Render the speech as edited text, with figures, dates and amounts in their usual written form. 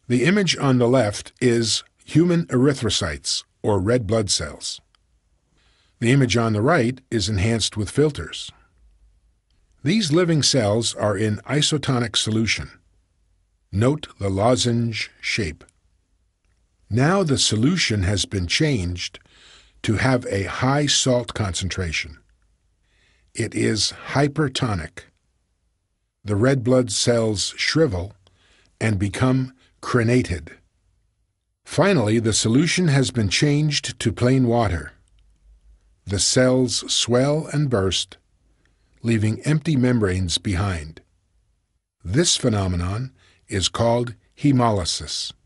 The image on the left is human erythrocytes, or red blood cells. The image on the right is enhanced with filters. These living cells are in isotonic solution. Note the lozenge shape. Now the solution has been changed to have a high salt concentration. It is hypertonic. The red blood cells shrivel and become crenated. Finally, the solution has been changed to plain water. The cells swell and burst, leaving empty membranes behind. This phenomenon is called hemolysis.